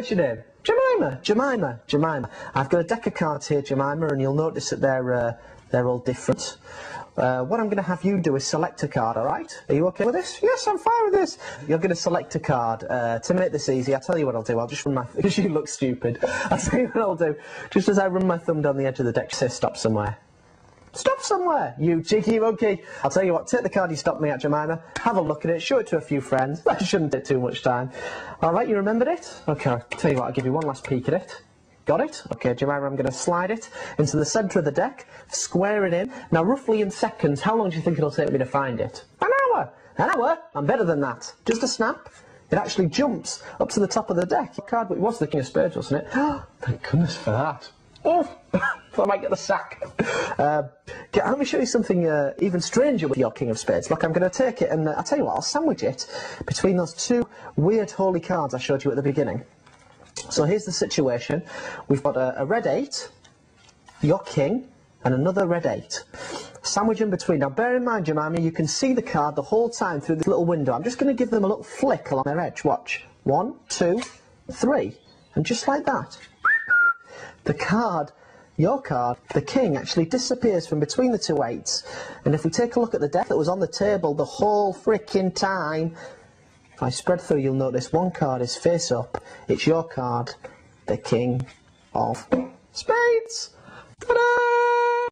What's your name? Jemima. Jemima. Jemima. I've got a deck of cards here, Jemima, and you'll notice that they're all different. What I'm going to have you do is select a card, alright? Are you okay with this? Yes, I'm fine with this. You're going to select a card. To make this easy, I'll tell you what I'll do. I'll just run my... Because you look stupid. I'll tell you what I'll do. Just as I run my thumb down the edge of the deck, say stop somewhere. Stop somewhere, you cheeky monkey. I'll tell you what, take the card you stopped me at, Jemima, have a look at it, show it to a few friends. That shouldn't take too much time. Alright, you remembered it? Okay, I'll tell you what, I'll give you one last peek at it. Got it? Okay, Jemima, I'm going to slide it into the centre of the deck, square it in. Now, roughly in seconds, how long do you think it'll take me to find it? An hour! An hour? I'm better than that. Just a snap. It actually jumps up to the top of the deck. Your card, it was the King of Spades, wasn't it? Thank goodness for that. Oh, I might get the sack. Let me show you something even stranger with your King of Spades. Look, I'm going to take it and I'll tell you what, I'll sandwich it between those two weird holy cards I showed you at the beginning. So here's the situation. We've got a red 8, your king, and another red 8. Sandwich in between. Now bear in mind, Jemima, you can see the card the whole time through this little window. I'm just going to give them a little flick along their edge. Watch. 1, 2, 3. And just like that, the card, your card, the king, actually disappears from between the two 8s. And if we take a look at the deck that was on the table the whole frickin' time, if I spread through, you'll notice one card is face up. It's your card, the King of Spades. Ta-da!